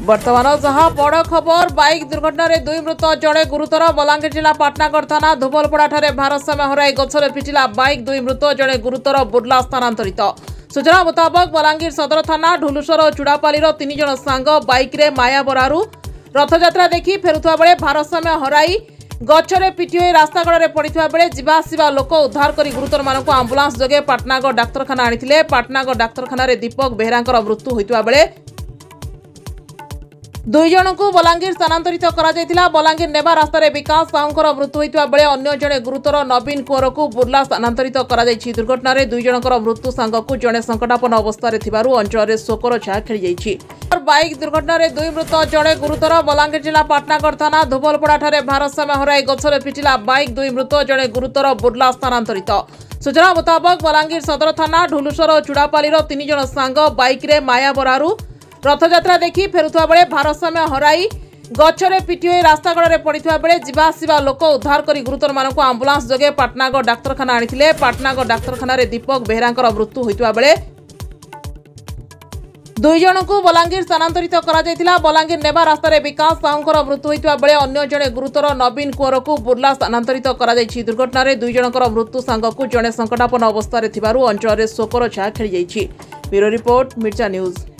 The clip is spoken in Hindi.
वर्तमान जहाँ बड़ खबर बाइक दुर्घटना रे 2 मृत जड़े गुरुतर बलांगीर जिला पाटनागढ़ थाना धुबलपड़ा ठारे भारसाम्य हराई गछरे पिटिला बाइक 2 मृत जड़े गुरुतर बुर्ला स्थानांतरित। सूचना मुताबक बलांगीर सदर थाना ढुलुसर और चुड़ापाली 3 जण सांग बाइक रे मायाबरारू रथयात्रा देखि फेरुवा बेले भारसाम्य हराई गछरे पिटी होई रास्ता कड़े पड़िथवा बेले जीवासीवा लोक उद्धार करी गुरुतर मानक आंबुलांस जोगे पाटनागढ़ डाक्तरखाना आनिथिले। पाटनागढ़ डाक्तरखाना रे दीपक बेहेरांकर मृत्यु होइतवा बेले 2 जन को बलांगीर स्थानांतरित करा जायतिला। बलांगीर नेबा रास्ता रे विकास साहुंकर मृत्यु होइतवा बेले अन्य जणे गुरुतर नवीन कुंवर को बुर्ला स्थानांतरित करा जायछि। दुर्घटना रे 2 जनकर मृत्यु सांगकु जणे संकटापन्न अवस्था रे थिबारु अंचल रे शोकर छाया खेली जायछि। बाइक दुर्घटना रे 2 मृत जड़े गुरुतर बलांगीर जिला पाटनागढ़ थाना धुबलपड़ा ठारे भारसाम्य हराई गछरे पिटिला बाइक 2 मृत जड़े गुरुतर बुर्ला स्थानांतरित। सूचना मुताबक बलांगीर सदर थाना ढुलुसर और चुड़ापाली 3 जण सांग बाइक रे मायाबरारू रथयात्रा देखि फेरुवा बेले भारसाम्य हराई गछरे पिटी होई रास्ता कड़े पड़िथवा बेले जीवासीवा लोक उद्धार करी गुरुतर मानक आंबुलांस जोगे पाटनागढ़ डाक्तरखाना आनिथिले। पाटनागढ़ डाक्तरखाना रे दीपक बेहेरांकर मृत्यु होइतवा बेले 2 जन को बलांगीर स्थानांतरित करा जायतिला। बलांगीर नेबा रास्ता रे विकास साहुंकर मृत्यु होइतवा बेले अन्य जणे गुरुतर नवीन कुंवर को बुर्ला स्थानांतरित करा जायछि। दुर्घटना रे 2 जनकर मृत्यु सांगकु जणे संकटापन्न अवस्था रे थिबारु अंचल रे शोकर छाया खेली जायछि। ब्यूरो रिपोर्ट मिर्चा न्यूज।